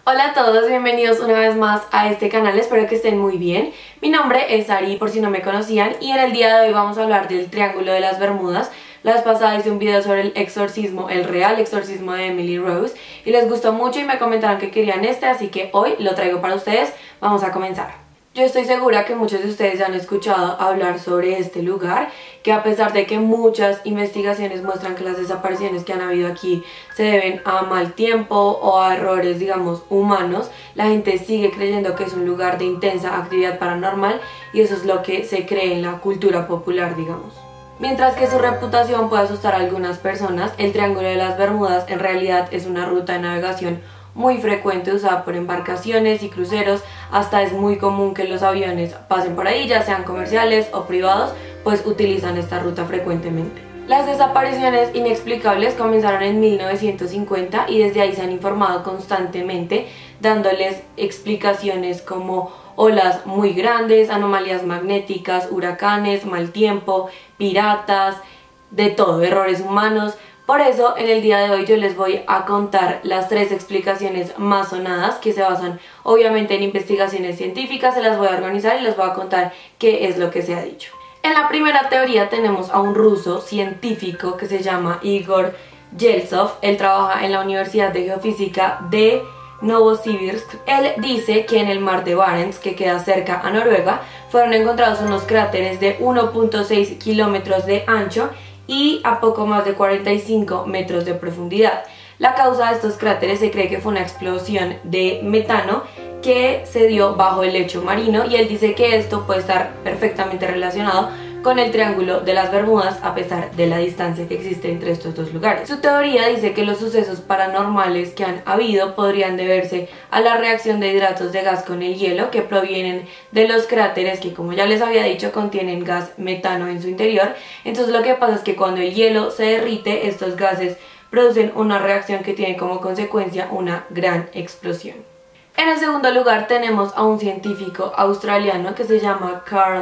Hola a todos, bienvenidos una vez más a este canal, espero que estén muy bien. Mi nombre es Ari, por si no me conocían, y en el día de hoy vamos a hablar del Triángulo de las Bermudas. La vez pasada hice un video sobre el exorcismo, el real exorcismo de Emily Rose, y les gustó mucho y me comentaron que querían este, así que hoy lo traigo para ustedes. Vamos a comenzar. Yo estoy segura que muchos de ustedes ya han escuchado hablar sobre este lugar, que a pesar de que muchas investigaciones muestran que las desapariciones que han habido aquí se deben a mal tiempo o a errores, digamos, humanos, la gente sigue creyendo que es un lugar de intensa actividad paranormal y eso es lo que se cree en la cultura popular, digamos. Mientras que su reputación puede asustar a algunas personas, el Triángulo de las Bermudas en realidad es una ruta de navegación muy frecuente usada por embarcaciones y cruceros. Hasta es muy común que los aviones pasen por ahí, ya sean comerciales o privados, pues utilizan esta ruta frecuentemente. Las desapariciones inexplicables comenzaron en 1950 y desde ahí se han informado constantemente, dándoles explicaciones como olas muy grandes, anomalías magnéticas, huracanes, mal tiempo, piratas, de todo, errores humanos. Por eso, en el día de hoy yo les voy a contar las 3 explicaciones más sonadas que se basan obviamente en investigaciones científicas. Se las voy a organizar y les voy a contar qué es lo que se ha dicho. En la primera teoría tenemos a un ruso científico que se llama Igor Yeltsov. Él trabaja en la Universidad de Geofísica de Novosibirsk. Él dice que en el mar de Barents, que queda cerca a Noruega, fueron encontrados unos cráteres de 1.6 kilómetros de ancho y a poco más de 45 metros de profundidad. La causa de estos cráteres se cree que fue una explosión de metano que se dio bajo el lecho marino, y él dice que esto puede estar perfectamente relacionado con el Triángulo de las Bermudas a pesar de la distancia que existe entre estos dos lugares. Su teoría dice que los sucesos paranormales que han habido podrían deberse a la reacción de hidratos de gas con el hielo que provienen de los cráteres que, como ya les había dicho, contienen gas metano en su interior. Entonces lo que pasa es que cuando el hielo se derrite, estos gases producen una reacción que tiene como consecuencia una gran explosión. En el segundo lugar tenemos a un científico australiano que se llama Carl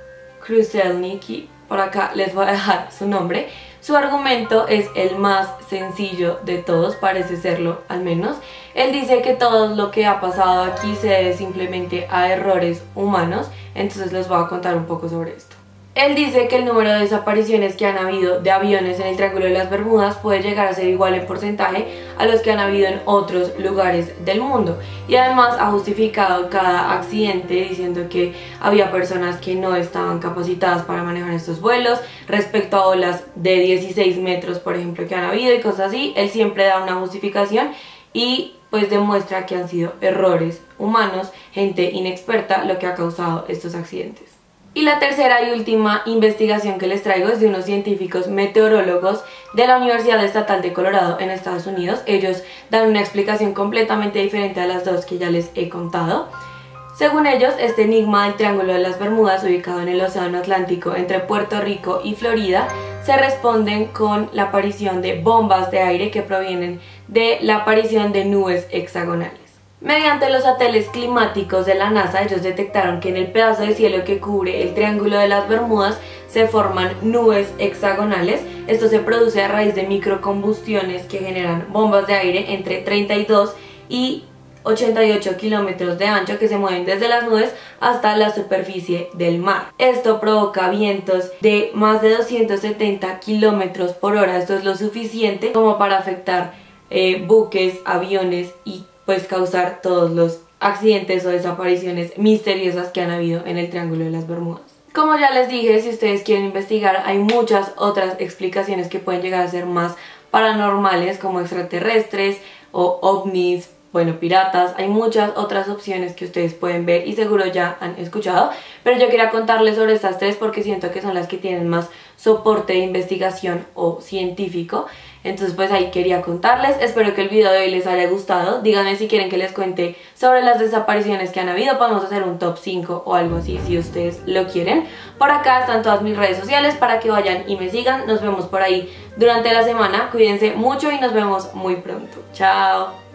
Kruszelnicki. Por acá les voy a dejar su nombre. Su argumento es el más sencillo de todos, parece serlo al menos. Él dice que todo lo que ha pasado aquí se debe simplemente a errores humanos, entonces les voy a contar un poco sobre esto. Él dice que el número de desapariciones que han habido de aviones en el Triángulo de las Bermudas puede llegar a ser igual en porcentaje a los que han habido en otros lugares del mundo, y además ha justificado cada accidente diciendo que había personas que no estaban capacitadas para manejar estos vuelos, respecto a olas de 16 metros por ejemplo que han habido y cosas así. Él siempre da una justificación y pues demuestra que han sido errores humanos, gente inexperta, lo que ha causado estos accidentes. Y la tercera y última investigación que les traigo es de unos científicos meteorólogos de la Universidad Estatal de Colorado en Estados Unidos. Ellos dan una explicación completamente diferente a las dos que ya les he contado. Según ellos, este enigma del Triángulo de las Bermudas, ubicado en el Océano Atlántico entre Puerto Rico y Florida, se responden con la aparición de bombas de aire que provienen de la aparición de nubes hexagonales. Mediante los satélites climáticos de la NASA, ellos detectaron que en el pedazo de cielo que cubre el Triángulo de las Bermudas se forman nubes hexagonales. Esto se produce a raíz de microcombustiones que generan bombas de aire entre 32 y 88 kilómetros de ancho que se mueven desde las nubes hasta la superficie del mar. Esto provoca vientos de más de 270 kilómetros por hora. Esto es lo suficiente como para afectar buques, aviones y pues causar todos los accidentes o desapariciones misteriosas que han habido en el Triángulo de las Bermudas. Como ya les dije, si ustedes quieren investigar, hay muchas otras explicaciones que pueden llegar a ser más paranormales, como extraterrestres o ovnis, bueno, piratas. Hay muchas otras opciones que ustedes pueden ver y seguro ya han escuchado, pero yo quería contarles sobre estas 3 porque siento que son las que tienen más soporte de investigación o científico. Entonces pues ahí quería contarles. Espero que el video de hoy les haya gustado. Díganme si quieren que les cuente sobre las desapariciones que han habido. Podemos hacer un top 5 o algo así si ustedes lo quieren. Por acá están todas mis redes sociales para que vayan y me sigan. Nos vemos por ahí durante la semana. Cuídense mucho y nos vemos muy pronto. Chao.